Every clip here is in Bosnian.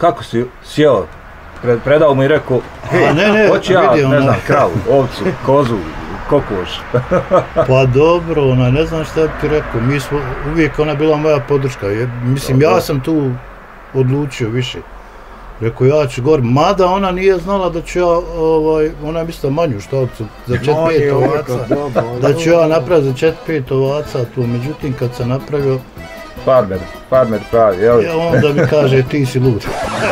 kako si sjeo? Predao mu i rekao, hoću ja, ne znam, kravu, ovcu, kozu, kokoš. Pa dobro, ne znam šta ti rekao, mi smo, uvijek ona bila moja podrška, mislim ja sam tu odlučio više. Rekao ja ću gore, mada ona nije znala da ću ja, ona je mislila manju štalcu za 4-5 ovaca, da ću ja napraviti za 4-5 ovaca tu, međutim kad sam napravio Farmer pravi, jel? Onda mi kaže ti si lud.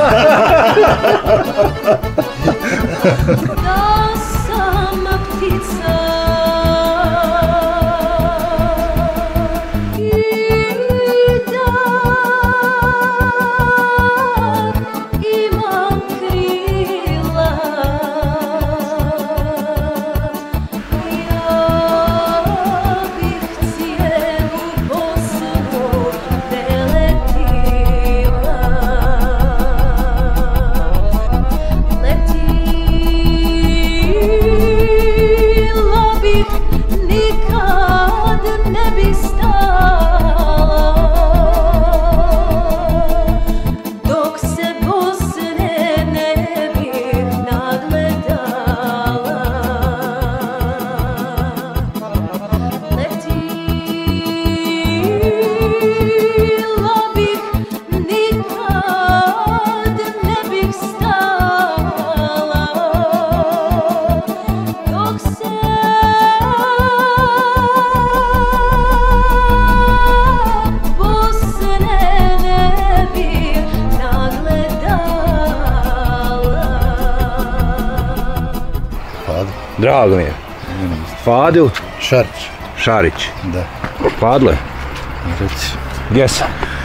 Drago mi je. Fadil? Šarić. Da. Fadle? Reci. Gdje sam?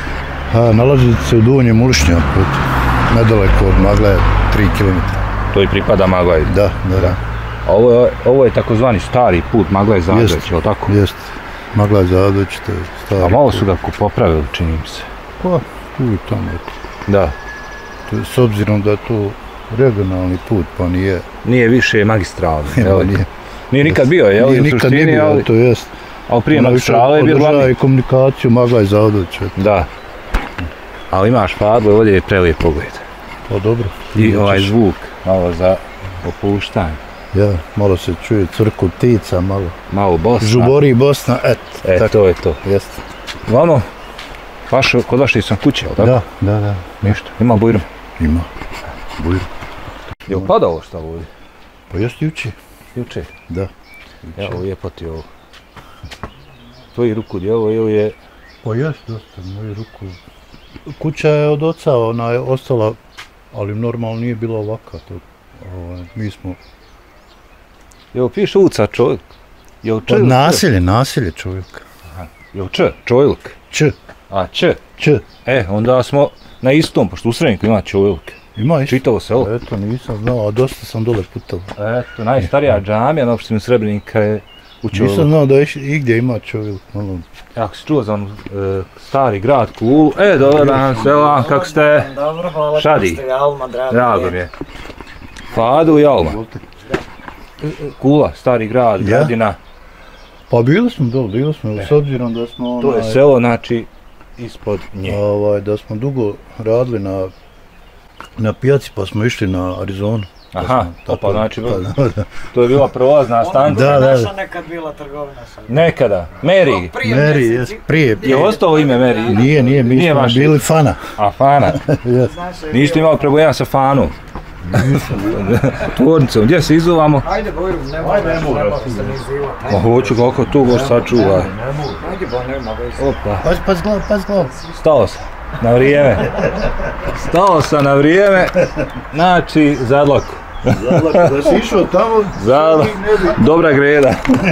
Nalazi se u Donjem Ulišnjaku, nedaleko od Maglaja, 3 km. To i pripada Maglaj? Da. Ovo je takozvani stari put Maglaj-Zadveć, je li tako? Jest. Maglaj-Zadveć, to je stari put. A malo su ga popravili, čini mi se. Pa, tu i tamo. Da. S obzirom da je to regionalni put, pa nije... Nije više magistralni, nije. Nije nikad bio, jel? Nije nikad nije bio, to jest. Ali prije magistrale je bio glavni. Održava i komunikaciju Maglaj-Zadveć. Da. Ali imaš Fadle, ovdje je prelijep pogled. Pa dobro. I ovaj zvuk, malo za opuštanje. Ja, malo se čuje crku ptica, malo Bosna. Žubori Bosna, to je to. Jeste. Vamo, kod vaše sam kuće, jel tako? Da. Ništa, ima bujrum? Ima, bujrum. Je li padalo šta ovdje? Pa jeste juče. Juče? Da. Evo lijepo ti ovo. Tvoji ruku djelo ili je... Pa jeste dosta, moju ruku. Kuća je od oca, ona je ostala, ali normalno nije bila ovaka. Mi smo... Jel piše uca čovjek? Pa nasilje čovjek. Jel čovjek? Č. A č? Č. Onda smo na istom, pošto u Sremniku ima čovjek. Ima isto. Čitavo selo. Eto, nisam znao, a dosta sam dole putao. Eto, najstarija džamija na opštini Srebrenika je u Čovjeku. Nisam znao da igdje ima čovjek. Ako si čuo za onu stari grad Kulu. Dobar dan, selam, kako ste? Dobro, hvala, Šadi. kako ste, Alma, drago mi je. Fadu i Alma. Kula, stari grad, gradina. Pa bili smo dole, s obzirom da smo... To je selo, znači, ispod nje. Da smo dugo radili na pijaci, pa smo išli na Arizonu. Aha, pa znači, to je bila prolazna stanica. Ona je naša nekad bila trgovina. Nekada, Mary. Prije. Je ostalo ime Mary? Nije, mi smo bili Fana. A Fana? Niste imali problema sa Fanom? Tvornicom, gdje se izuvamo? Ajde, Bojru, nema se ni izivati. Ma hoću kako tu goš sačuvaj. Ajde, Bojru, nema veze. Opa. Paz glav. Stao sam. Na vrijeme. Znači, Zadlaku. Da si išao tamo... Dobra greda.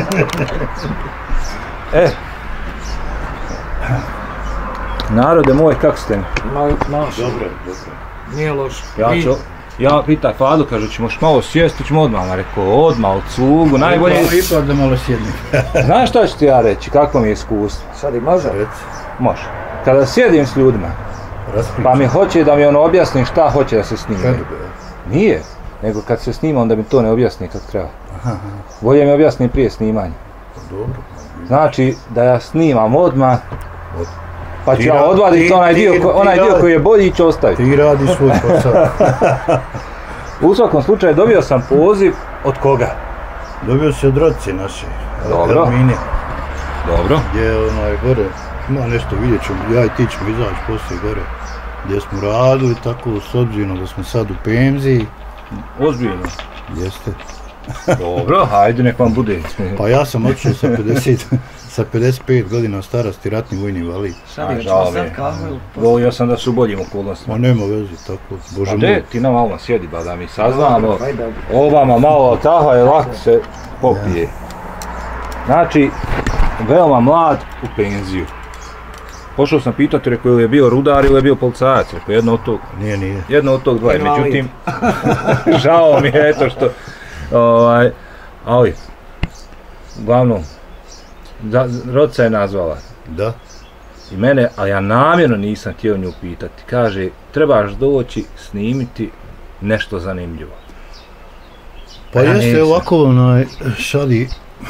Narode moj, kako ste mi? Dobro. Nije loše. Ja pitaj Fadu, kaže, ćemo malo sjesti, ćemo odmah, rekao, odmah od slugu, najbolje... Ipak da malo sjednim. Znaš šta ću ti ja reći, kako mi je iskustvo? Sad i može? Može. Kada sjedim s ljudima, pa mi hoće da mi on objasni šta hoće da se snime. Nije, nego kad se snima, onda mi to ne objasni kako treba. Bolje mi objasni prije snimanja. Dobro. Znači, da ja snimam odmah, Pa ću ja odvaditi onaj dio koji je bolji i ću ostaviti. Ti radiš svoj posao. U svakom slučaju dobio sam poziv od koga? Dobio si od Rodice naše. Dobro. Ermine. Dobro. Gdje gore, ima nešto vidjet ćemo, ja i ti ćemo izaći poslije gore. Gdje smo radili tako s obzirom da smo sad u penziji. Ozbiljno. Jeste. Dobro, hajde nek vam bude. Pa ja sam otišao sa 55 godina starosti, ratni vojni invalid. Žao mi je. Volio sam da su u boljim okolnostima. Ma nema veze, tako, bože moj. Gdje ti nam malo sjedi ba da mi saznamo. Ovama malo taha je lako se popije. Znači, veoma mlad u penziju. Pošao sam pitati, rekao, ili je bio rudar ili je bio policajac, rekao, jedno od tog. Nije. Jedno od tog dvoje, međutim, žao mi je, eto što, ali, uglavnom, Rodica je nazvala. Da. I mene, ali ja namjerno nisam htio nju pitati, kaže, trebaš doći snimiti nešto zanimljivo. Pa jeste ovako, Šadi,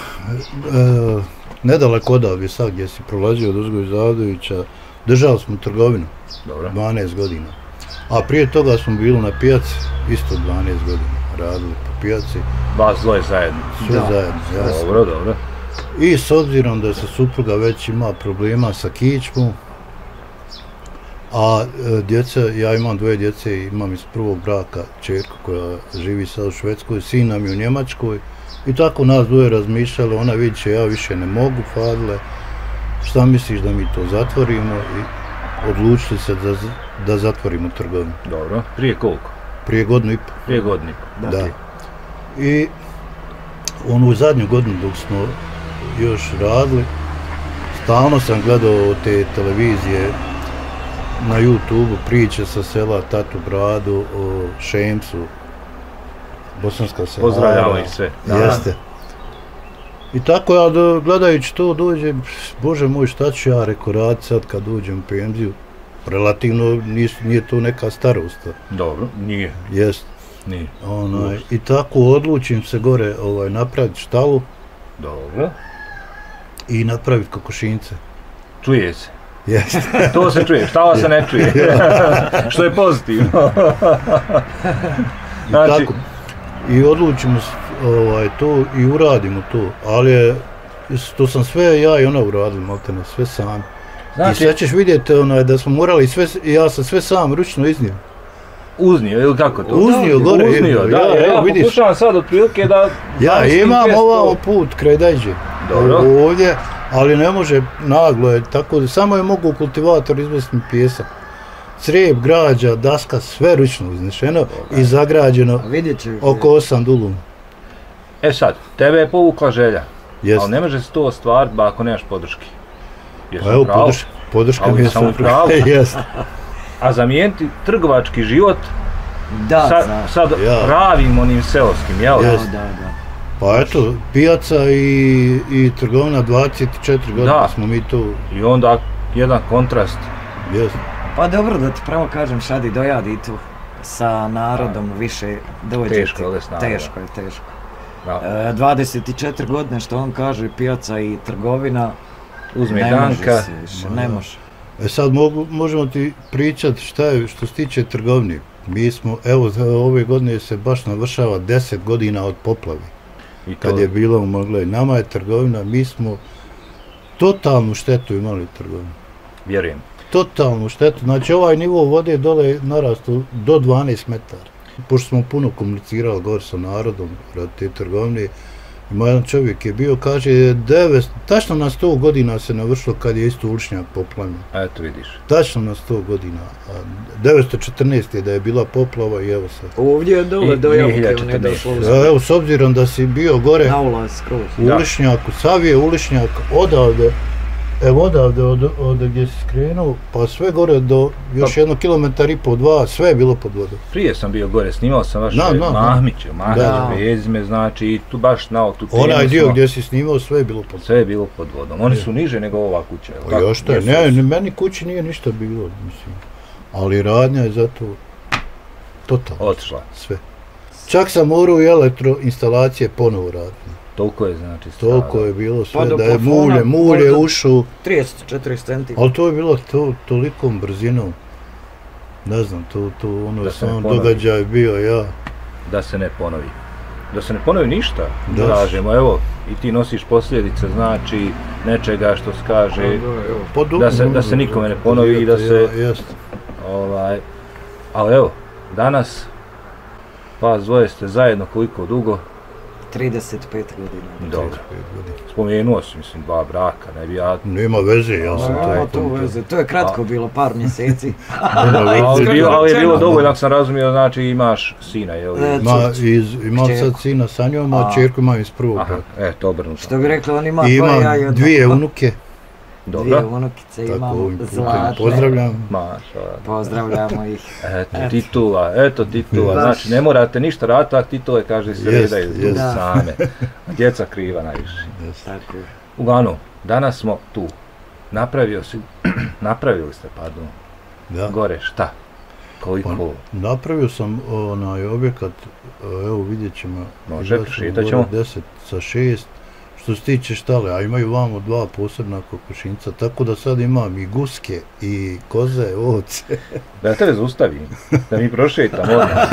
nedaleko odavde sad gdje si prolazio od Uzgoj Zavdovića, držali smo trgovinu. Dobro. 12 godina. A prije toga smo bili na pijaci, isto 12 godina, radili po pijaci. Vas dvoje zajedno. Sve zajedno, jasno. Dobro. I s obzirom da se supruga već ima problema sa kičmom, a djeca, ja imam dvoje djece i imam iz prvog braka čerku koja živi sad u Švedskoj, sin nam je u Njemačkoj. I tako nas dvoje razmišljali, ona vidi će ja više ne mogu, Fadile, šta misliš da mi to zatvorimo i odlučili se da zatvorimo trgovinu. Dobro, prije koliko? Prije godinu i pol. Prije godinu i pol. Da. I onu zadnju godinu dok smo još radili, stalno sam gledao te televizije na YouTube priče sa sela Tatu Bradu o Šemsu, bosanska selara. Pozdravljamo ih sve. Jeste. I tako ja gledajući to dođem, bože moj šta ću ja rekao raditi sad kad dođem u penziju. Relativno nije to neka starost. Dobro, nije. Jest. Nije. I tako odlučim se gore napraviti štalu. Dobro. I napraviti kokošince. Čuje se. Jeste. To se čuje, štala se ne čuje. Što je pozitivno. Znači, i odlučimo to i uradimo to, ali to sam sve ja i ona uradili, maltene, sve sam. Znači, i sad ćeš vidjeti da smo morali sve, ja sam sve sam ručno iznio. Uznio, ili kako to? Uznio, gore. Uznio, da, ja pokušavam sad otprilike da... Ja imam ovamo put kraj Dajđe. Dobro. Ovdje, ali ne može, naglo je, tako samo je mogu kultivator izvesti pijesak. Crijep, građa, daska, sve ručno iznešeno i zagrađeno oko 8 duluma. E sad, tebe je povukla želja, ali ne može se to ostvariti ako nemaš podrške. Pa evo, podrška mi je supruga. A zamijeniti trgovački život sad pravim onim seoskim, jel? Da. Pa eto, pijaca i trgovina 24 godina smo mi tu. I onda jedan kontrast. Jeste. Pa dobro da ti pravo kažem, Šadi, dojadi tu sa narodom više dođe. Teško je. Teško. 24 godine što on kaže, pijaca i trgovina, uzme danka. Ne može. Sad možemo ti pričati što se tiče trgovine. Mi smo, evo, ove godine se baš navršava 10 godina od poplavi. Kad je bila u Moglej. Nama je trgovina, mi smo totalnu štetu imali trgovinu. Vjerujem. Totalnu štetu. Znači ovaj nivo vode dole narastao do 12 metara. Pošto smo puno komunicirali gore sa narodom radi te trgovine, ima jedan čovjek je bio, kaže, tačno na 100 godina se navršilo kad je isto uličnjak poplavljen. Eto vidiš. Tačno na 100 godina. 914. da je bila poplava i evo sad. Ovdje je dole do Jabuke, on je došlo. Evo, s obzirom da si bio gore u uličnjaku, sav je uličnjak odavde, evo odavde od gdje si skrenuo, pa sve gore do još 1,5 kilometar, 2, sve je bilo pod vodom. Prije sam bio gore, snimao sam vaše Mahmiće, Vezme, znači i tu baš na tu temu. Onaj dio gdje si snimao, sve je bilo pod vodom. Sve je bilo pod vodom, oni su niže nego ova kuća. Pa još to je, ne, meni kući nije ništa bilo, mislim. Ali radnja je zato totalno. Otišla. Sve. Čak sam morao i elektroinstalacije ponovo raditi. Toliko je znači stradao. Toliko je bilo sve da je mulje ušao. 34 centi. Ali to je bilo tolikom brzinom. Ne znam, to ono sam događaj bio, ja. Da se ne ponovi. Da se ne ponovi ništa, kažemo, evo, i ti nosiš posljedice, znači, nečega što se kaže, da se nikome ne ponovi i da se, ali evo, danas, vas dvoje ste zajedno koliko dugo? 35 godina. Dobro. Spomenuo si, mislim, 2 braka, ne bi ja... Nema veze, ja sam to je kratko bilo, par mjeseci. Ali je bilo dovoljno, ako sam razumio, znači imaš sina, jel? Imam sad sina sa njom, a čerku imam iz prvog braka. To obrnuto. Što bi rekli, on ima... I imam 2 unuke. Dvije unukice imamo, zlatne. Pozdravljam. Pozdravljamo ih. Eto titula, znači ne morate ništa raditi, a titule kaže se redaju same. Djeca kriva najviše. Uglavnom, danas smo tu. Napravili ste, gore šta? Koliko? Napravio sam onaj objekat, evo vidjet ćemo. Može, šetat ćemo. 10 sa 6. Što se tiče štale, a imaju vamo 2 posebna kokošinca, tako da sad imam i guske, i koze, ovce. Da ja tebe zaustavim, da mi prošetam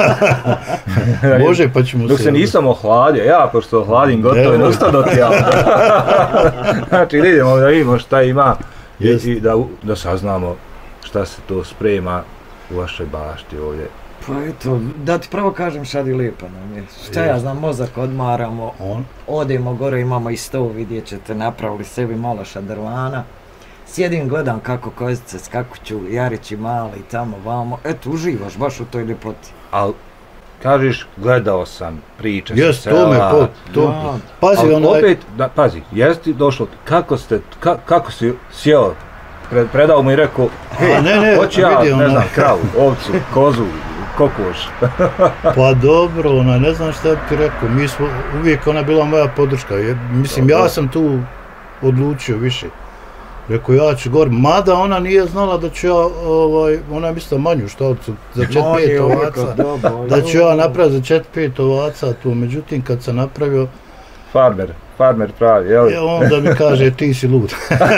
Može, pa ćemo se... Dok se nisam ohladio, ja pošto ohladim gotovo i ustao do tijela. Znači idemo da vidimo šta ima i da saznamo šta se to sprema u vašoj bašti ovdje. Pa eto, da ti pravo kažem šta je lijepo nam je. Šta ja znam, mozak odmaramo, odemo gore, imamo i stol, vidjet ćete, napravili sebi malo šadrvana. Sjedim, gledam kako kozice skakuću, Jarići mali, tamo, vamo, eto, uživaš baš u toj ljepoti. Ali, kažeš, gledao sam, priča se sela. Jes, to me, pazi onaj... Opet, pazi, jesi ti došlo, kako si sjeo, predao mu i rekao, hoću ja, ne znam, kravu, ovcu, kozu, kokoš. Pa dobro, ne znam šta ti rekao, mi smo, uvijek ona bila moja podrška, mislim ja sam tu odlučio više. Rekao ja ću gore, mada ona nije znala da ću ja, ona je mislila manju štalcu za 4-5 ovaca, da ću ja napraviti za 4-5 ovaca tu, međutim kad sam napravio... Farmer pravi, jel? Onda mi kaže ti si lud.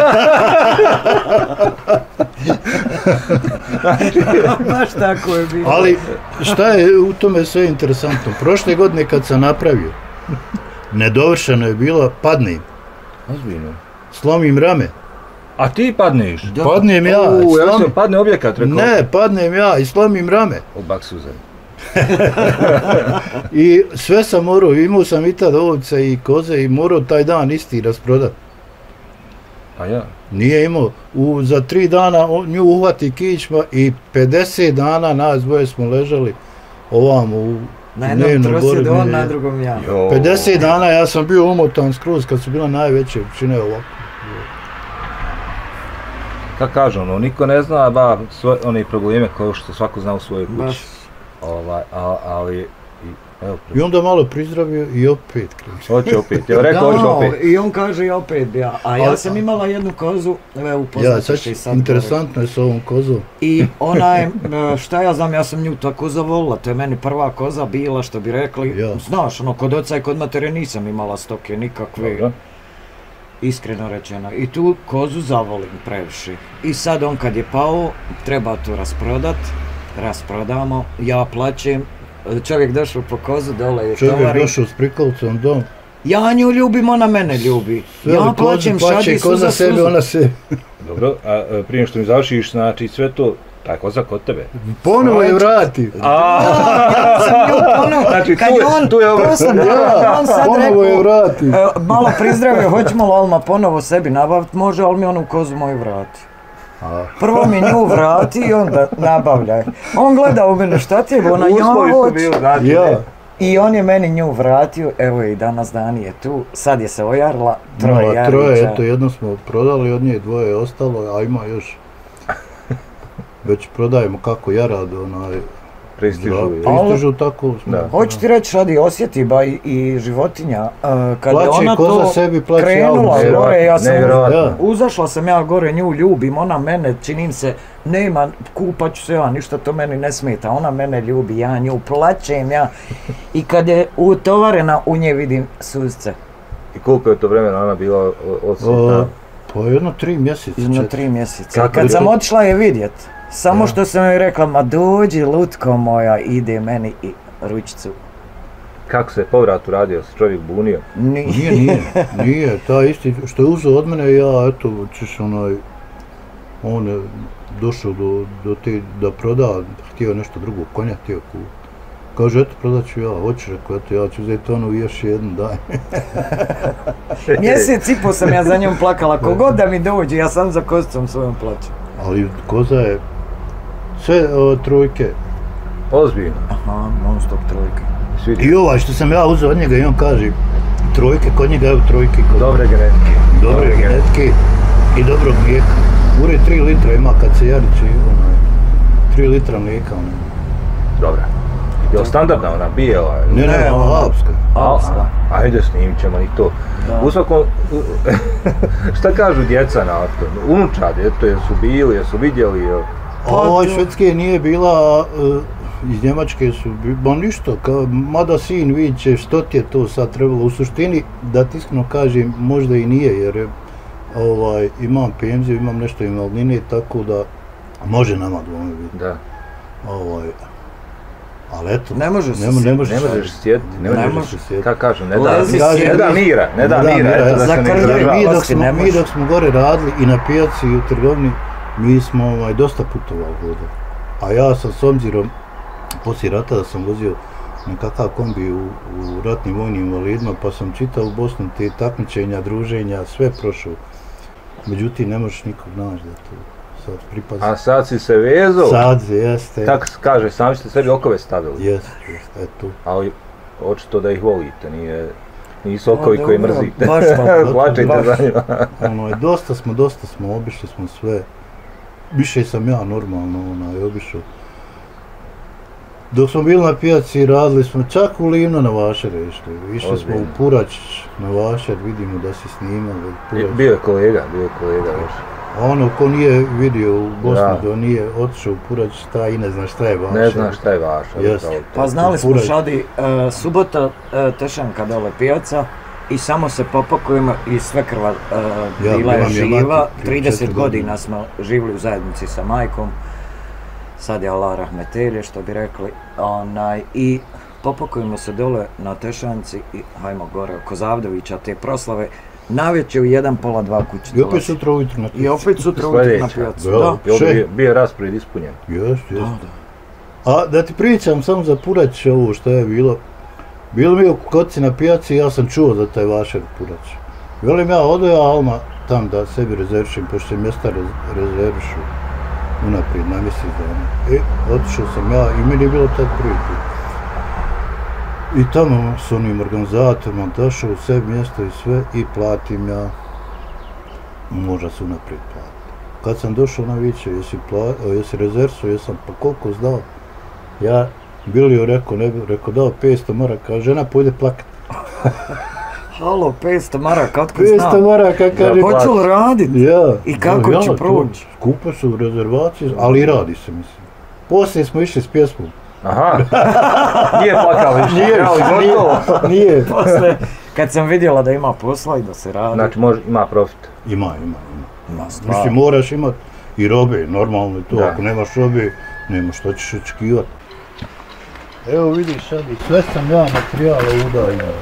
Baš tako je bilo. Ali šta je u tome sve interesantno? Prošle godine kad sam napravio, nedovršeno je bilo, padnem. Ozbiljno. Slomim rame. A ti padneš? Padnem ja. Ja sam padne objekat, rekao. Ne, padnem ja i slomim rame. U baksuze. I sve sam morao, imao sam i tad ovce i koze i morao taj dan isti rasprodat. A ja? Nije imao, za 3 dana nju uhvati kičma i 50 dana nas dvoje smo ležali ovamo u na jednom prosjedu, on na drugom ja. 50 dana ja sam bio umotan skroz kad su bila najveće čine ovako. Kako kažu, niko ne zna one probleme koje što svako zna u svojoj kući. Ali... I onda malo prizdravio i opet kreće. Hoće opet, ja rekao hoće opet. I on kaže i opet bi ja. A ja sam imala jednu kozu, upoznaćeš i sad. Interesantno je s ovom kozom. I ona je, šta ja znam, ja sam nju tako zavolila, to je meni prva koza bila, što bi rekli. Znaš, kod oca i kod matere nisam imala stoke nikakve. Iskreno rečeno. I tu kozu zavolim previše. I sad on kad je pao, treba to rasprodamo, ja plaćem. Čovjek došao po kozu, dole je tovari. Čovjek došao s prikavcom dom. Ja nju ljubim, ona mene ljubi. Ja plaćem šadi suza suzu. Ona se... Dobro, a prije što mi završiš, znači sve to, taj koza kod tebe. Ponovo je vrati. Ja sam nju ponovo, kad je on, on sad rekao, malo prizdravio, hoćemo li Alma ponovo sebi nabaviti, može, ali mi onu kozu moju vrati. Prvo mi nju vrati i onda nabavljaj. On gleda u mene, šta ti je, ona ja i on je meni nju vratio, evo i danas Dani je tu, sad je se ojarla, 3 Jarića. 3, eto jedno smo prodali, od nje 2 je ostalo, a ima još, već prodajemo kako jarad, pristižu tako. Hoću ti reći, radi osjeti ba i životinja, kad je ona to krenula gore, ja sam uzašla sam ja gore, nju ljubim, ona mene, činim se, nema, kupat ću se ja, ništa to meni ne smeta, ona mene ljubi, ja nju plaćem ja i kad je utovarena u nje vidim suzce. I koliko je to vremena ona bila odsutna? Pa jedno 3 mjeseca. Jedno 3 mjeseca. Kad sam otišla je vidjet, samo što sam joj rekla, ma dođi lutko moja, ide meni i ručicu. Kako se povrat uradio, se čovjek bunio? Nije, ta isti, što je uzeo od mene, ja, eto, ćeš on je došao do te, da proda, htio nešto drugo, konja htio kupiti. Kaže, eto, prodat ću ja, hoćeš, rekao, eto, ja ću uzeti onu i još jednu, daj. Mjesec i po sam ja za njom plakala, kogod da mi dođe, ja sam za kozicom svojom plaćam. Ali koza je sve trojke. Ozbiljno? Aha, non stop trojke. I ovaj što sam ja uzeo od njega i on kaže, trojke, kod njega je trojke. Dobre genetike. Dobre genetike i dobrog mlijeka. Ure 3 litra ima kad se jariće, 3 litra mlijeka. Dobra. Je li standardna ona, bijela? Ne, alpska. Alpska. Ajde, snimit ćemo i to. U svakom, šta kažu djeca na to? Unučad, eto, jesu bili, jesu vidjeli? Ovo Švedske nije bila, iz Njemačke su, ba ništa, mada sin vidiće što ti je to sad trebalo. U suštini, da ti iskreno kažem, možda i nije, jer imam penziju, imam nešto invalidnine, tako da može nama dvome biti. Da. Ali eto, ne možeš sjetiti, ne možeš sjetiti. Kako kažem, ne da mira, Mi dok smo gore radili i na pijaci i u trgovini, mi smo dosta putovali ovdje. A ja sam s obzirom, poslije rata da sam vozio nekakav kombi u ratnim vojnim invalidima, pa sam čitao u Bosnu te takmičenja, druženja, sve prošao. Međutim, ne možeš nikog naći da to sad pripazi. A sad si se vezao? Sad, jeste. Kako se kaže, sami ste sebi okove stavili? Jeste, eto. Ali očito da ih volite, nisu okovi koji mrzite. Baš plačite za njima. Dosta smo, obišli smo sve. Više sam ja normalno obišao. Dok smo bili na pijaci, radili smo čak u Livno na Vašar išli. Išli smo u Purać na Vašar, vidimo da si snimali. Bio je kolega još. Ono ko nije vidio u Bosni, da nije otišao u Purać, taj i ne zna šta je Vašar. Ne zna šta je Vašar. Pa znali smo Šadi, subota Tešanka dole pijaca i samo se popakujemo i sve krva bila je živa. 30 godina smo živjeli u zajednici sa majkom. Sad je Allah rahmetelje, što bi rekli, i popakujemo se dole na Tešanci i hajmo gore oko Zavdovića, te proslave, navečer u 1, pola 2 kući dolazi. I opet sutra ujutro na pijacu. I opet sutra ujutro na pijacu, da. Bio je raspored ispunjen. Jeste. A da ti pričam samo za Purać ovo što je bilo. Bilo mi u Koci na pijaci i ja sam čuo za taj Vašar Purać. Velim ja, odo ja Alma tam da sebi rezervišem, pošto se mjesta rezervišu unaprijed na mjesec dana. Otišao sam ja i meni je bilo taj prvi put. I tamo s onim organizatorima došao u sebi mjesto i sve i platim ja. Možda se unaprijed platim. Kad sam došao na viće, jesi rezervio, jesam, pa koliko zdao? Ja Bilio rekao, ne bi rekao, dao 500 maraka, a žena pojde plakat. Halo, 500 maraka, otko 500 maraka, kaže... Hoću li radit? Ja. I kako će proći? Skupe su rezervacije, ali i radi se, mislim. Poslije smo išli s pjesmom. Aha, nije plakao više, nije. Posle, kad sam vidjela da ima posla i da se radi... Znači, ima profit? Ima. Mislim, moraš imat i robe, normalno je to, ako nemaš robe, nemaš što ćeš očekivati. Evo vidiš sad, sve sam ja materijala udajio.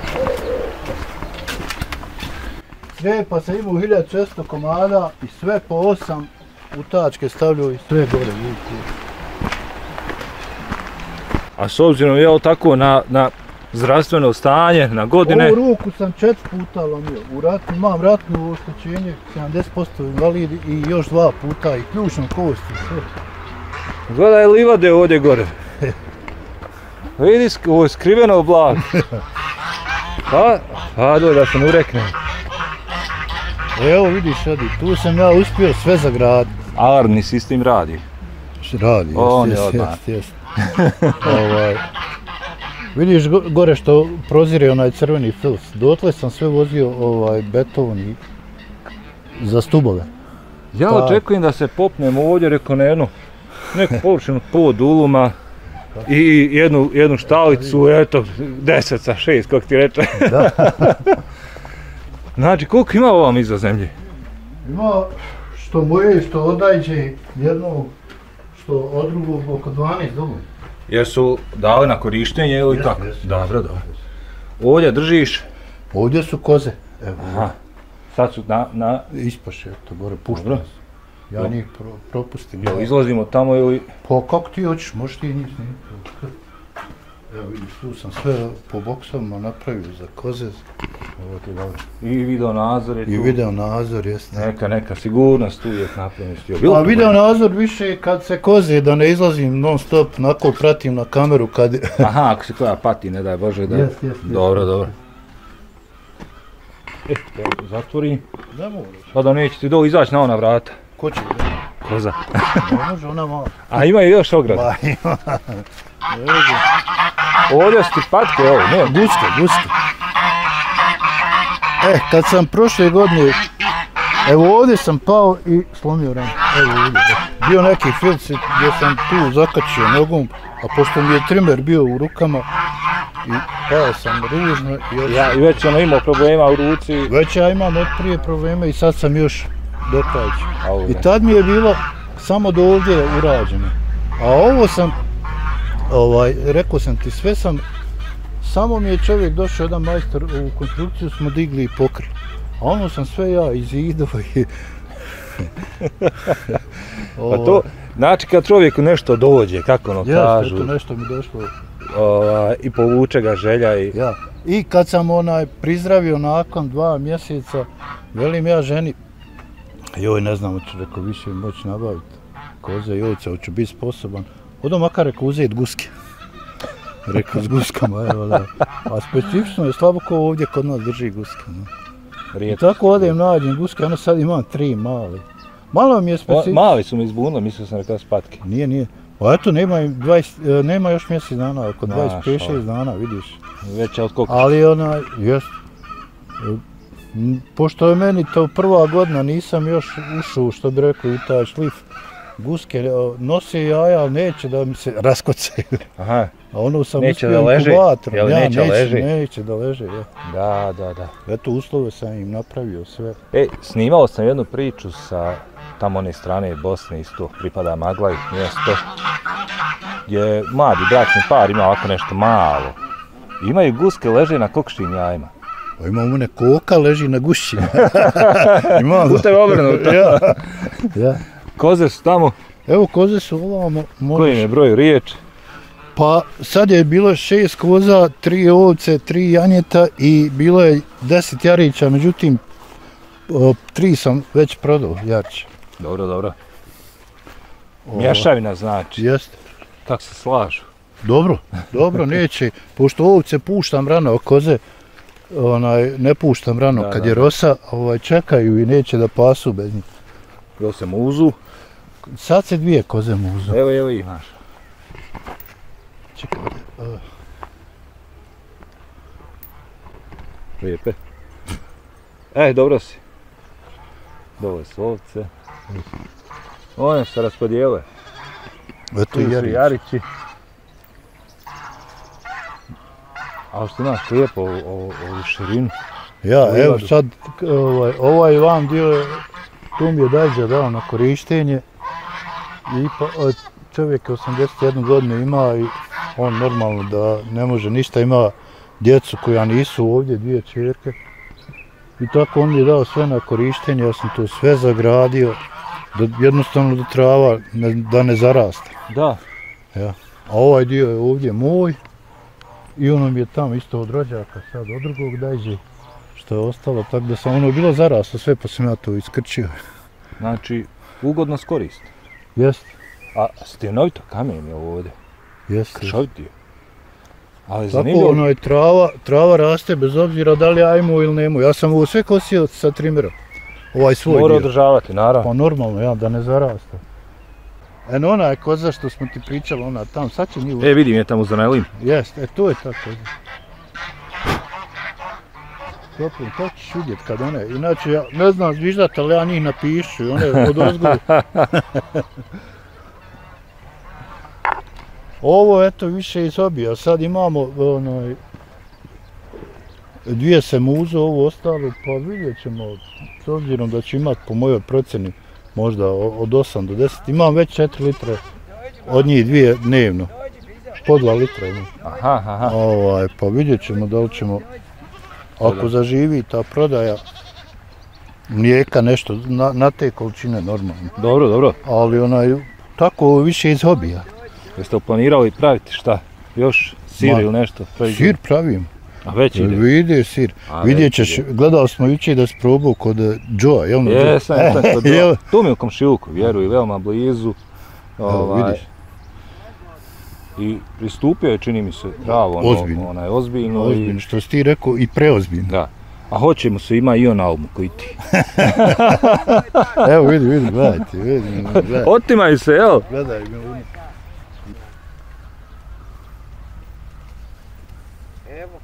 Sve pa sam imao 1600 komada i sve po 8 u tačke stavljaju i sve gore vidite. A s obzirom je tako na zdravstveno stanje, na godine... Ovu ruku sam 4 puta lomio. Imam ratno oštećenje, 70% invalid i još 2 puta i ključnom kosti. Gledaj livade ovdje gore. Vidi, ovo je skriveno blago. Pa, da se ne urekne. Evo vidiš sad, tu sam ja uspio sve zagraditi. Alarmni sistem radi. Radi, jest. Vidiš gore što prozire onaj crveni fils. Dotle sam sve vozio beton i za stubove. Ja očekujem da se popnemo ovdje, rekao na neku površinu poduluma. I jednu štalicu, eto, 10 sa 6, kako ti reče. Znači, koliko ima ovam iza zemlje? Ima što moje, što odajđe jednog, što od drugog oko 12 dobu. Jesu dali na korištenje ili kako? Dobro, dobro. Ovdje držiš? Ovdje su koze. Evo. Aha. Sad su na... Ispaše, to gore, puštam. Ja njih propustim. Jel izlazimo tamo ili... Pa kako ti hoćeš, možeš ti njih snimiti. Evo vidiš, tu sam sve po boksovima napravio za koze. Ovo ti dobro. I video nadzor je tu. I video nadzor, jeste. Neka sigurnost uvijek napravim. A video nadzor više kad se koze, da ne izlazim non stop, onako pratim na kameru kad... Aha, ako se koja pati, ne daj Bože da... Yes. Dobro, dobro. Zatvorim. Ne mogu. Pa da neće ti do izaći na ona vrata. Ko će? Koza. Ne može, ona malo. A ima i još ograda. Ba, ima. Ovdje su ti patke, ovo, ne? Guske. Kad sam prošle godine, evo ovdje sam pao i slomio ram. Evo ovdje. Bio neki filc gdje sam tu zakačio nogom, a pošto mi je trimer bio u rukama, i pao sam ružno. Ja, i već imao problema u ruci. Već ja imam od prije probleme i sad sam još dokađen. I tad mi je bilo samo do ovdje urađeno. A ovo sam, rekao sam ti, sve sam, samo mi je čovjek došao, jedan majstor, u konstrukciju smo digli i pokrili. A ono sam sve ja izidao i... Pa to, znači kad čovjeku nešto dođe, kako ono kažu... Eto nešto mi došlo. I povuče ga želja i... Ja. I kad sam prizdravio nakon 2 mjeseca, velim ja ženi, joj ne znam, hoću reko više moći nabaviti koze i ovce, hoću biti sposoban. Odo makar reko uzeti guske. Rekao s guskama, evo da. A specifično je slabo ko ovdje kod nas drži guske. I tako odem nađem guske, ono sad imam 3 mali. Malo mi je specifično. Mali su mi izbunili, mislio sam rekao spatke. Nije. Pa eto, nema još mjesec dana, oko 25-6 dana, vidiš. Već je od koliko? Ali jest. Pošto je meni to prva godina, nisam još ušao, što bi rekao, u taj šlif. Guske nose jaja, ali neće da mi se raskocaju. Aha. A ono sam uspio inkubator. Neće da leže, ja. Da. Eto, uslove sam im napravio sve. Snimao sam jednu priču sa tamo one strane Bosne, isto pripada Maglaj mjesto, gdje mladi bračni par ima ovako nešto malo. Imaju guske, leže na kokšim jajima. Pa imam one koka, leži na gušćima. U tebe obrnuto. Ja. Koze su tamo? Evo, koze su ovamo. Koji je broj riječ? Pa sad je bilo 6 koza, 3 ovce, 3 janjeta i bilo je 10 jarića, međutim 3 sam već prodao, jarče. Dobro. Mješavina znači. Jeste. Kako se slažu? Dobro, neće, pošto ovce puštam rano, koze ne puštam rano, kad je rosa, čekaju i neće da pasu bez njih. Jel se muzu? Sad se 2 koze muzu. Evo imaš. Čekaj. Lijepe. Dobro si. Dole su ovce. One se raspodijele. Eto i jarići. Ali što imaš lijepo ovu širinu. Ja, evo sad, ovaj vam dio, tu mi je dađa dao na korištenje. I čovjek 81 godinu ima i on normalno da ne može ništa, ima djecu koja nisu ovdje, 2 ćerke. I tako on mi je dao sve na korištenje, ja sam to sve zagradio, jednostavno da trava da ne zaraste. Da. Ja. A ovaj dio je ovdje moj i ono mi je tamo isto od rođaka, sad od drugog dađe što je ostalo, tako da sam ono bilo zaraslo sve pa sam ja to iskrčio. Znači, ugodno skorist. Jeste. A stjenovito kamen je ovdje. Jeste. Kršovitio. Ali zanimljivo. Tako trava raste bez obzira da li ja imao ili nemao. Ja sam ovo sve kosio sa trimerom. Ovaj svoj dio. Mora održavati, naravno. Pa normalno, ja, da ne zaraste. Ona je koza što smo ti pričali, ona tam, sad će nju... Vidim je tamo za najlim. Jeste, to je ta koza. Toplim, to ćeš vidjeti kad one, inače ja ne znam zviždati, ali ja njih napišu i one od ozgoju. Ovo eto više iz hobija, sad imamo 2 se muzu, ovo ostalo, pa vidjet ćemo, s obzirom da će imat po mojoj procjeni možda od 8 do 10, imam već 4 litre, od njih 2 dnevno, po 2 litra imam. Aha. Pa vidjet ćemo da li ćemo, ako zaživi ta prodaja, mlijeka nešto, na te količine normalno. Dobro. Ali tako više iz hobija. Jeste uplanirali praviti šta? Još sir ili nešto? Sir pravim. A već ide? Vidi sir. Vidjet ćeš, gledali smo jučer da si probao kod Joe, jel' no? Jesam kod Joe. Tu mi je u komšiluku, vjeruj, veoma blizu. Vidiš. I pristupio je, čini mi se, pravo, onaj ozbiljno. Ozbiljno, što si ti rekao, i preozbiljno. Da. A hoćemo se, ima i on albumu koji ti. Evo vidi, gledajte, vidi. Otimaj se, evo. Gledaj. Evo.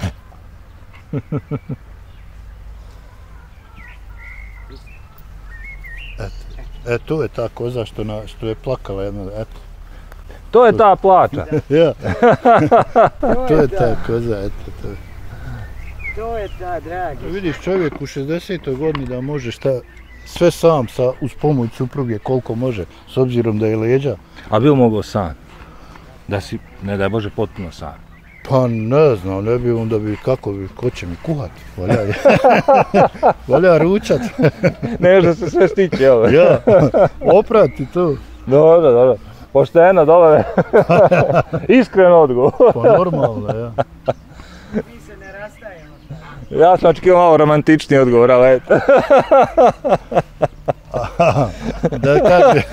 Tu je ta koza što je plakala jedna, eto. To je ta plača. Ja. To je ta koza, eto to. To je ta, dragi. Vidiš čovjek u 60. godini da može sve sam uz pomoć supruge koliko može, s obzirom da je leđa. A bi li mogao sam? Da si, ne daj Bože, potpuno sam? Pa ne znam, ne bi onda ko će mi kuhati, valja ručat. Ne da se sve stiće, evo. Ja, oprati to. Dobro. Pošteno, dobro. Iskren odgovor. Pa normalno, ja. Mi se ne rastajemo. Ja sam očekivao malo romantičniji odgovor, ali eto. Da kaže.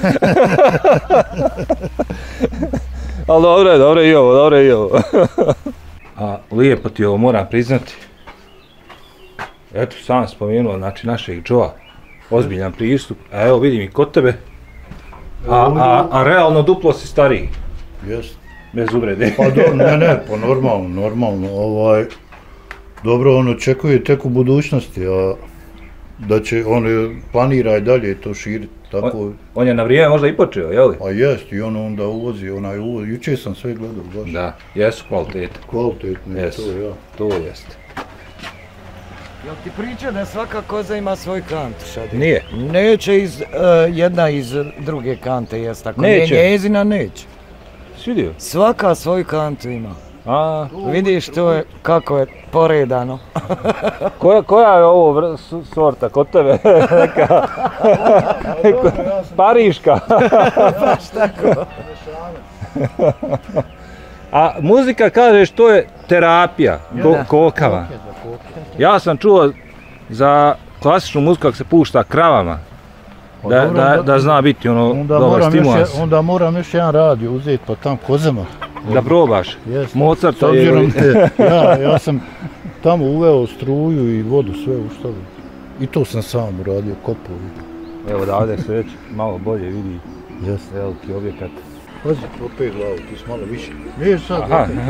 Ali dobro je i ovo. A lijepo ti ovo moram priznati. Eto, sam spomenuo, znači našeg Joa, ozbiljan pristup, a evo vidim i kod tebe. A realno duplo si stariji. Jest. Bez uvrede. Pa pa normalno, dobro, on očekuje tek u budućnosti, a da će, on planira i dalje to širiti, tako. On je na vrijeme možda i počeo, jel li? A jest, i on onda uvozi, jučer sam sve gledao, baš. Da, jesu kvalitete. Kvalitetne, to jeste. Jel ti priča da svaka koza ima svoj kant, Šadi? Nije. Neće jedna iz druge kante, jest tako? Neće. Njezina neće. Svidio? Svaka svoju kantu ima. Vidiš to je, kako je poredano. Koja je ovo sorta kod tebe? Pariška. Baš tako. A muzika, kažeš, to je terapija, kokava. Ja sam čuo za klasičnu muziku kako se pušta kravama, da zna biti dobar stimulans. Onda moram još jedan radio uzeti pa tam kozama. Da probaš, Mozarta je... Ja sam tamo uveo struju i vodu, sve u što. I to sam sam uradio, kopao. Evo da ovdje se već malo bolje vidi veliki objekat. Pazi, opet glavu, ti si malo više. Nije sad.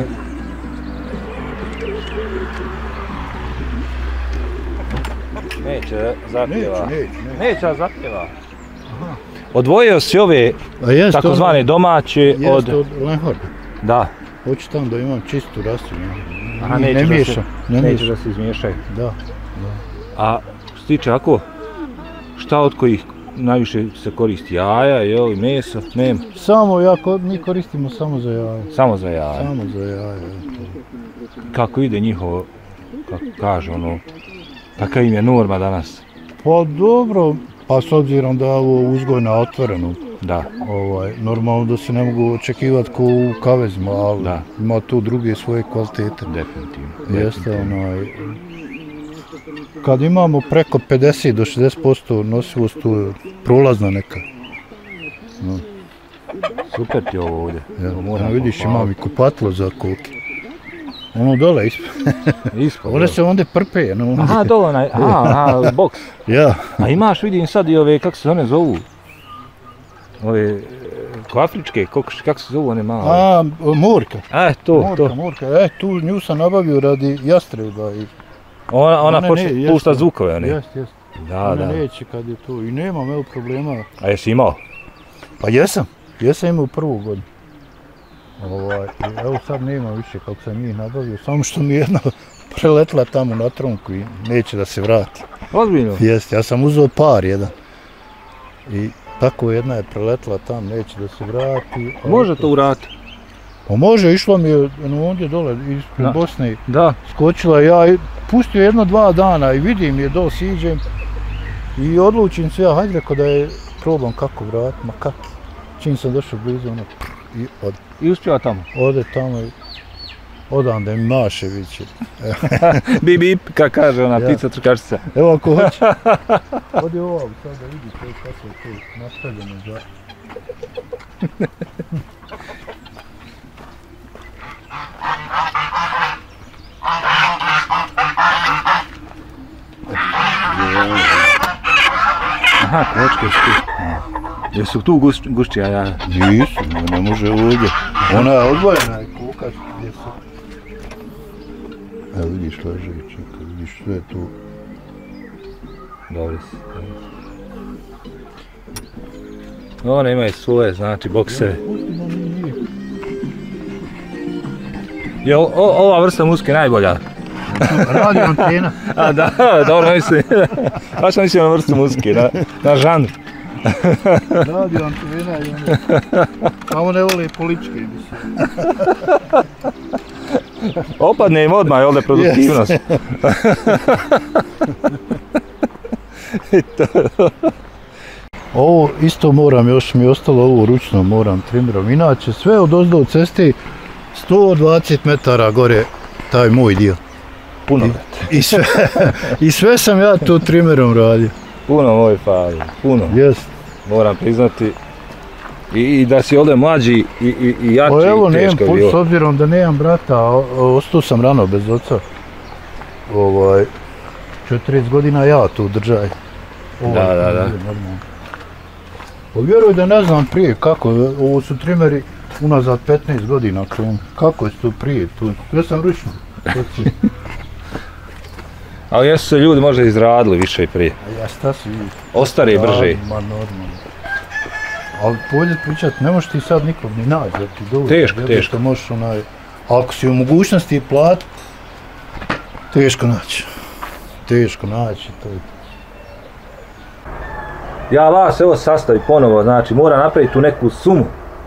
Neće zapjeva. Neće zapjeva. Odvojio si ove takozvane domaće od... Lenhorda. Da. Hoću tamo da imam čistu rasu. Ne da se izmiješaju. Da. A što se tiče ako, šta od kojih najviše se koristi? Jaja, meso, nema? Mi koristimo samo za jaja. Samo za jaja? Samo za jaja. Kako ide njihovo, kako kaže kakva im je norma danas? Pa dobro, pa s obzirom da je ovo uzgoj na otvorenom. Da. Normalno da se ne mogu očekivati ko u kavezima, ali ima tu druge svoje kvalitete. Definitivno. Jeste, kad imamo preko 50 do 60% nosivost, tu je prolazna neka. Super ti ovo ovdje. Vidiš, imam i kupatlo za koke. Ono dole ispod. One se onda prpe. Aha, dole, boks. Ja. A imaš, vidim sad i ove, kako se one zovu? Ove, afričke, kako se zovu one male? Morka. Morka. Tu nju sam nabavio radi jastreba. Ona pušta zvukove, ne? Jest. Ona neće kad je to. I nemam, evo problema. A jesi imao? Pa jesam imao prvu godinu. Evo sad nema više kako sam njih nabavio, samo što mi jedna preletla tamo na trunku i neće da se vrati. Ozbiljno? Jeste, ja sam uzeo par jedan. I tako jedna je preletla tam, neće da se vrati. Može to vratiti? Pa može, išla mi je ondje dole ispred Bosne. Da. Skočila ja i pustio 1-2 dana i vidim je dole siđem. I odlučim se ja, hajde rekao da je probam kako vratiti, ma kako. Čim sam došao blizu, ono, i ode. I uspjeva tamo? Ode tamo i odande mi maše viće. Bip, bip, kako kaže ona ptica trkačica. Evo ako hoće. Ode ovo, sad da vidi kako je to nastavljeno za... Aha, kočke su tu. Jesu tu gušći jaja? Nisu, ne može ovdje. Ona je odvojena i kukač gdje su. Evo vidiš leže i čeka, vidiš sve tu. Dobri si. One imaju svoje, znači, bokseve. Je ova vrsta muske najbolja? Radio antena. A da, dobro mislim. Baš sam mislio na vrstu muske, na žanr. Radio antena i ono. Samo ne vole političke emisije. Opadne im odmah, ovdje produktivnost. Ovo isto moram, još mi je ostalo ovo ručno, moram trimerom. Inače sve od ozdo ceste 120 metara gore, taj moj dio. Puno. I sve sam ja tu trimerom radio. Puno moj Fabi, puno. Jest. Moram priznati. I da si ovdje mlađi i jači i evo, teško je bilo. S obzirom da nemam brata, ostao sam rano bez oca. 40 godina ja tu držaj. Da. Vjeruj da ne znam prije kako, ovo su trimeri unazad 15 godina krenu. Kako je to prije tu? Ja sam ručno. Ali jesu se ljudi možda izradili više i prije. Ja šta si vidio? Ostari i brže. Ma normalno. Ali bolje pričat, ne možeš ti sad nikog ni naći, jer ti dovoljno. Teško. Možeš ako si u mogućnosti platiti, teško naći. To je. Ja vas evo sastavi ponovo, znači mora napraviti tu neku sumu.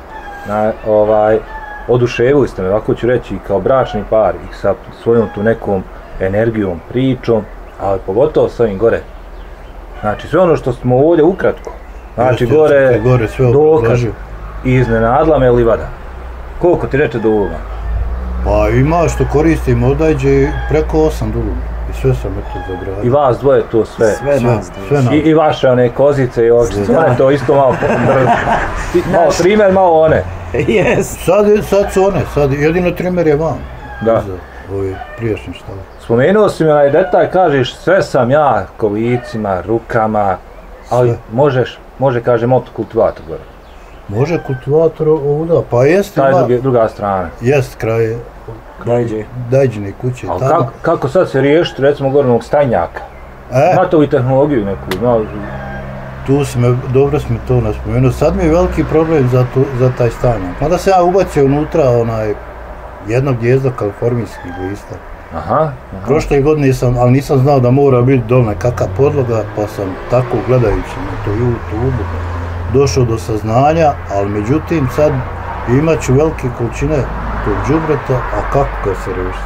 Oduševili ste me, ovako ću reći, kao bračni par i sa svojom tu nekom energijom, pričom, ali pogotovo s ovim gore. Znači sve ono što smo ovdje ukratko, znači gore dokaz i iznenadla me livada. Koliko ti reče do ovoga? Pa ima što koristim, odajđe preko 8 duluma. I sve sam eto zagradio. I vas dvoje to sve? Sve nas. I vaše one kozice i ovčice, one to isto malo malo trimer, malo one. Sad su one, sad jedino trimer je vam. Da. Ovi prijašnji štali. Spomenuo si mi onaj detalj, kažeš sve sam ja kolicima, rukama, ali može kaže motokultivator gore. Može kultivator ovuda, pa jest ima... Taj druga strana. Jest kraj Dajđine kuće. Ali kako sad se riješiti recimo gornog stajnjaka? Imate li tehnologiju neku? Dobro smo to naspomenuo. Sad mi je veliki problem za taj stajnjak. Mada se ja ubacio unutra jednog gnjezda kalifornijskih lista. Aha. Prošle godine ali nisam znao da mora biti dole nekakva podloga, pa sam tako gledajući na to YouTube došao do saznanja, ali međutim sad imat ću velike količine tog đubreta, a kako ga se reši?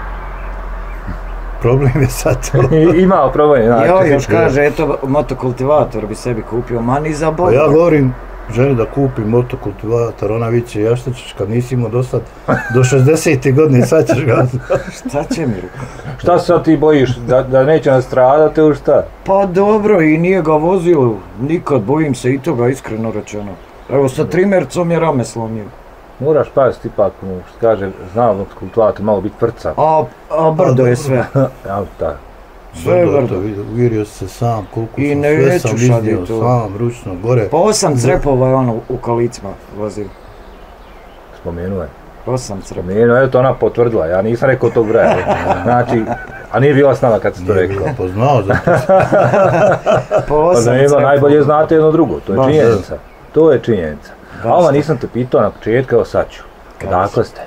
Problem je sad to. Imao problem, znači. Jo, još kaže, eto, motokultivator bi sebi kupio, ma ni za Boga. Pa ja govorim ženi da kupim motokultivator, ona viće, ja šta ćeš kad nisi imao do 60. godine, sad ćeš ga. Šta će mi ruka? Šta se sad ti bojiš, da neće nastradati ili šta? Pa dobro, i nije ga vozio nikad, bojim se i toga, iskreno rečeno. Evo, sa trimercom je rame slomio. Moraš paziti ipak, što kaže, znao motokultivator, malo biti vrca. A brdo je sve. Ja, tako. Sve je brdo. Uvjerio se sam, koliko I sam sve sam iznio sam, ručno, gore. Pa 8 crepova je ono u kolicima vozio. Spomenuo je. 8 crepova. Spomenuo je, to ona potvrdila, ja nisam rekao tog broja. Znači, a nije bila s nama kad si to rekao. Nije bila poznao za to. Po 8 crepova. Najbolje znate jedno drugo, to je činjenica. To je činjenica. A ova nisam te pitao na početku, evo sad ću. Odakle ste?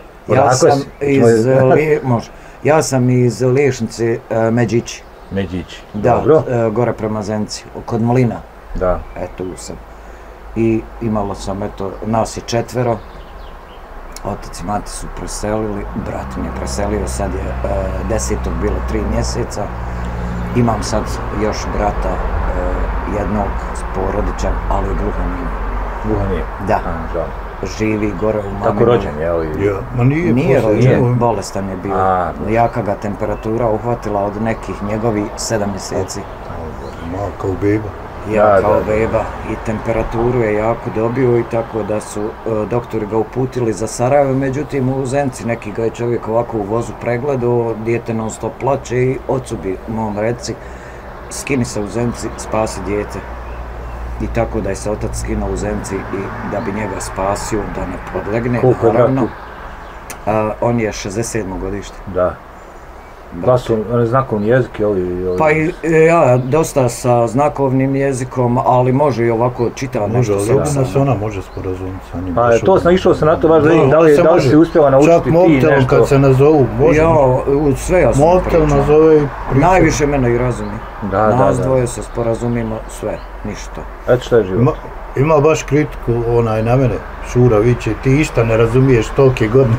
Ja sam iz Liječnice Međići. Međići, da, dobro. Gore prema Zenci, kod Mlina. Da. Tu sam. I imalo sam, nas je 4. Otac i mati su preselili, brat mi je preselio, sad je 10. bilo 3 mjeseca. Imam sad još brata, jednog porodičan, ali gluhonijim. Gluhonijim? Da. Živi gore u Maminu. Tako rođen, jel? Nije rođen, bolestan je bio. Jaka ga temperatura uhvatila od nekih njegovih 7 mjeseci. Kao beba. Ja, kao beba. I temperaturu je jako dobio i tako da su doktori ga uputili za Sarajevo. Međutim, u Zenci neki ga je čovjek ovako u vozu pregledao, dijete non stop plače i ocu bi mom reci, skini se u Zenci, spasi dijete. I tako da je se otac skinuo u Zenci i da bi njega spasio, da ne podlegne. Koliko je bratu? On je 67. godište. Da. Da su znakovni jezik, ili? Pa ja, dosta sa znakovnim jezikom, ali može i ovako čita nešto. Može, ali se ona može sporazumiti sa njim. Pa to sam išao se na to baš da vidim, da li si uspjela naučiti ti nešto. Čak mobitelom kad se nazovu, može. Ja, sve ja sam pričao. Mobitel nazove i pričao. Najviše mene i razumi. Nas dvoje se sporazumimo, sve, ništa. Eto što je život. Ima baš kritiku na mene, Šura viče, ti išta ne razumiješ tolike godine.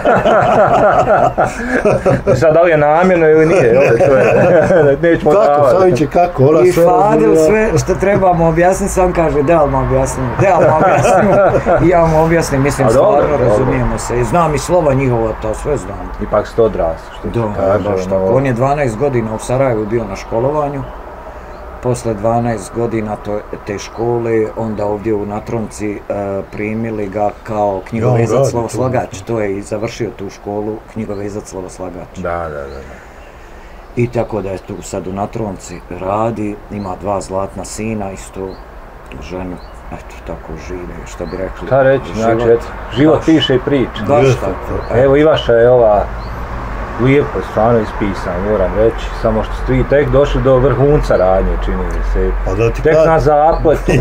Sad da li je namjerno ili nije, nećemo davati. Kako, sad viče kako, ona sve razumije. I Fadil sve što trebamo objasniti, sam kaže, da li mu objasnimo, I ja mu objasnim, mislim, stvarno razumijemo se. I znam i slova njihova, to sve znam. Ipak ste odrasli, što ti kaže. On je 12 godina u Sarajevu bio na školovanju. Posle 12 godina te škole, onda ovdje u Natronci primili ga kao knjigovezac slovoslagač. To je i završio tu školu, knjigovezac slovoslagač. Da. I tako da je tu sad u Natronci radi, ima 2 zlatna sina, isto ženu. Eto, tako žive, što bi rekli. Šta reći, znači, život piše i priča. Baš tako. Evo i vaša je ova lijepo, stvarno ispisano, moram reći, samo što ste vi tek došli do vrhunca radnje, čini mi se. Tek na zapletu.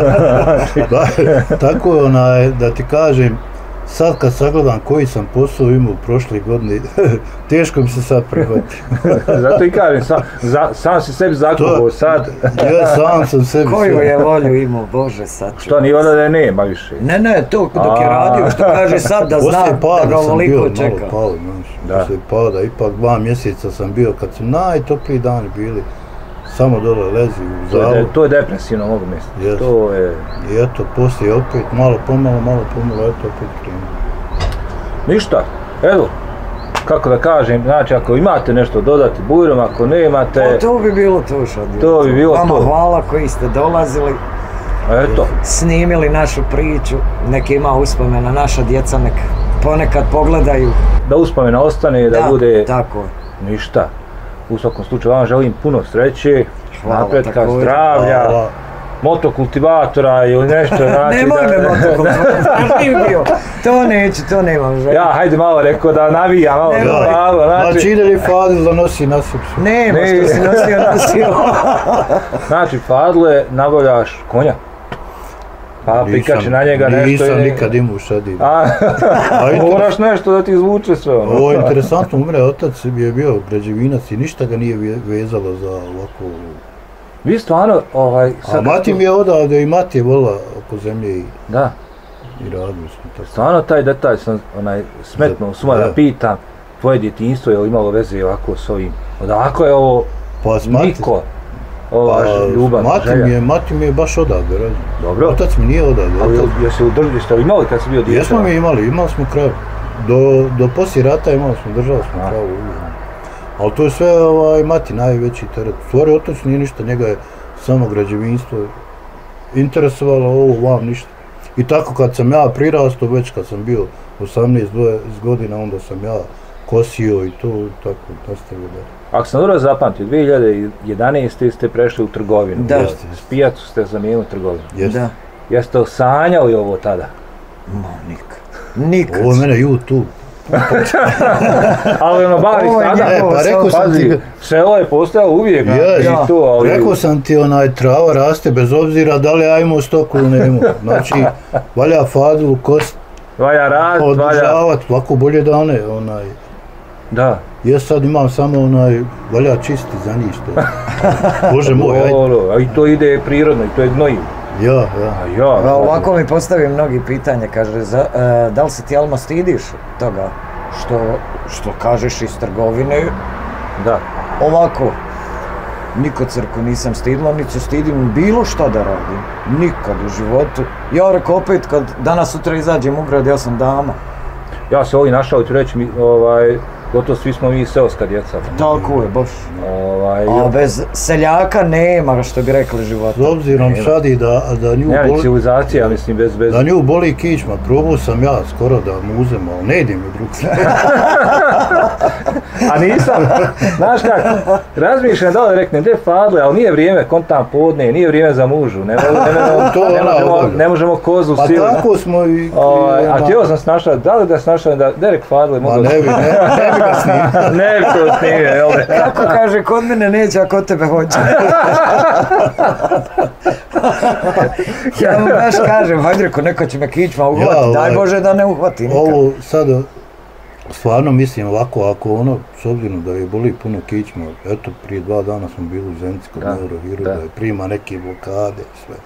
Tako je, da ti kažem, sad kad sagledam koji sam posao imao prošle godine, teško mi se sad prihvati. Zato i kažem, sam si sebi zakupao sad. Ja sam sebi sebi. Koju je volju imao, Bože, sad ću. Što, nije voljela da je nema više? Ne, to dok je radio, što kaže sad da zna da ga ovoliko čeka. Poslije pada, ipak 2 mjeseca sam bio, kad su najtopliji dani bili, samo dole lezi u zavu. To je depresivno, mogu misliti. I eto, poslije opet, malo pomalo, eto opet krenuo. Ništa, evo, kako da kažem, znači ako imate nešto dodati Bujrom, ako nemate... To bi bilo to što bi. To bi bilo to. Vama hvala koji ste dolazili. Eto. Snimili našu priču, nek ima uspomena, naša djeca nek ponekad pogledaju. Da uspomena ostane, da bude... Tako. Ništa. U svakom slučaju vam želim puno sreće, napretka, zdravlja, motokultivatora ili nešto. Nemoj me motokultivatora, to neću, to nemam želje. Ja, hajde malo rekao da navija, malo da malo. Znači ide li Fadil da nosi nasipu? Nema što si nosio. Znači, Fadile, nabavljaš konja. Pa prikači na njega nešto. Nisam nikad imao šadinu. Moraš nešto da ti izvuče sve ono. Ovo je interesantno, umre otac je bio građevinac i ništa ga nije vezalo za ovako... Vi stvarno... A mati mi je odavde i mati je volila oko zemlje i... Da. I radili smo tako. Stvarno taj detalj sam smetno suma da pitam. Tvoje djetinjstvo je imalo veze ovako s ovim? Odako je ovo Niko? Mati mi je baš odavde rađen. Dobro. Otac mi nije odavde. Jeste li imali kad si bio dječak? Jesmo mi imali smo krav. Do poslije rata držali smo kravu. Ali to je sve mati najveći teret. Stvari otac nije ništa, njega je samo građevinstvo interesovalo, ovo vam ništa. I tako kad sam ja prirastao, već kad sam bio 18 godina, onda sam ja kosio i to tako nastavio dalje. Ako sam dobro zapamtio, 2011. ste prešli u trgovinu. Da. S pijacu ste zamijenili trgovinu. Da. Jeste li sanjali ovo tada? Nikad. Ovo je mene YouTube. Ali ono bari sada, pa rekao sam ti... Selo je postojalo uvijek. Rekao sam ti trava raste bez obzira da li ja imao stoku ili ne imao. Znači, valja Fadilu kost. valja raditi, održavati, lako bolje dane, Da. Ja sad imam samo valja čisti za njih što. Bože moj, ajde. A i to ide prirodno, i to je gnojivo. Ja. Ovako mi postavi mnogi pitanje, kaže, da li se ti Alma stidiš toga što kažeš iz trgovine? Da. Ovako, nikad crku nisam stidila, niti se stidim bilo šta da radim. Nikad u životu. Ja rekao opet kad danas sutra izađem u grad, ja sam dama. Ja se ovdje našao, ću reći, gotovo svi smo mi seoska djeca. Tako je, baš. A bez seljaka nema, što bi rekli života. S obzirom sad i da nju nema boli... civilizacija, mislim, bez... Da nju boli kičma, probao sam ja skoro da mu uzem, ali ne idem u drug. A nisam, znaš kako, razmišljam da li reknem, gdje Fadle, ali nije vrijeme, kontam podne, nije vrijeme za mužu, ne možemo kozu pa silu. Pa tako smo i... A htio sam snašao, da li da snašao da Derek Fadle mogu... Ma ne bi ga snimio. Ne bi to snimio, jel ne? Kako kaže, kod mene neće, a kod tebe hoće. Ja mu baš kažem, hajde reko, neko će me kičma uhvatiti, daj Bože da ne uhvati nikad. Ovo sad, stvarno mislim ovako, ako s obzirom da je boli puno kičma, eto prije 2 dana smo bili u Zenici kod neurohiruda, da prima neke blokade i sve.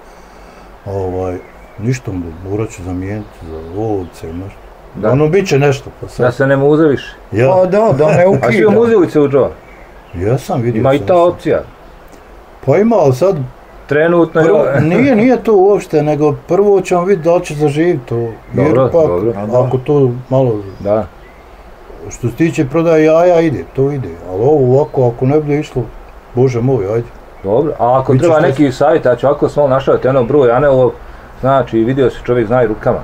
Ništa morat ću zamijeniti za ovce, nešto. Bit će nešto. Da se ne muze više. Da ne ukida. A si u muzivice u Džova? Jesam, vidio sam. Ima i ta opcija. Pa ima, ali sad... Trenutno nije to uopšte, nego prvo ćemo vidjeti da li će zaživiti to. Dobro. Ako to malo... Da. Što se tiče prodaje jaja, to ide. Ali ovo ovako, ako ne bude išlo, Bože moj, ajde. Dobro, a ako treba neki savjet, ja ću ovako smo našavati ono broj, a ne ovo, znači vidio se čovjek zna i rukama.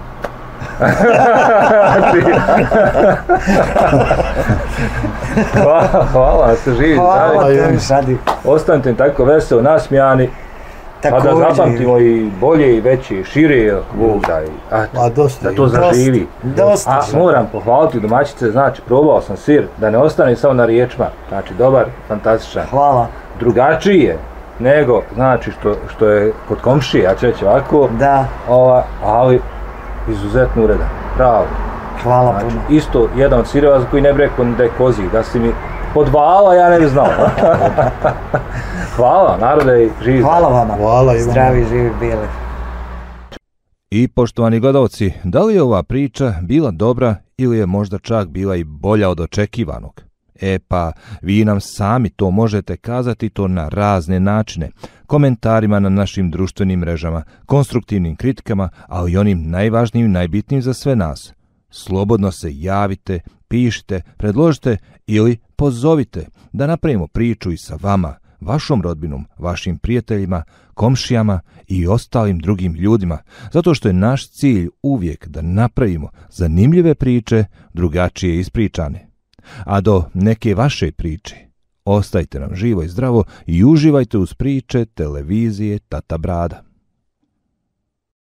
Hvala, se živi. Hvala tebi, Šadi. Ostanite tako veselo, nasmijani, pa da zapamtimo i bolje i veće i šire, da to zaživi. A moram pohvaliti domaćice, znači probao sam sir, da ne ostane samo na riječima, znači dobar, fantastičan. Hvala. Drugačiji je nego, znači što je kod komšije, ja ću reći ovako, ali izuzetno uredan, pravo. Hvala puno. Isto jedan od sireva za koji ne bi rekao da je koziji, da si mi podvala, ja ne bi znao. Hvala, narode, živi. Hvala vama. Hvala, zdravi, živi bili. I poštovani gledalci, da li je ova priča bila dobra ili je možda čak bila i bolja od očekivanog? Pa, vi nam sami to možete kazati to na razne načine, komentarima na našim društvenim mrežama, konstruktivnim kritikama, ali i onim najvažnijim i najbitnijim za sve nas. Slobodno se javite, pišite, predložite ili pozovite da napravimo priču i sa vama, vašom rodbinom, vašim prijateljima, komšijama i ostalim drugim ljudima, zato što je naš cilj uvijek da napravimo zanimljive priče, drugačije ispričane. A do neke vaše priče, ostajte nam živo i zdravo i uživajte uz priče televizije Tata Brada.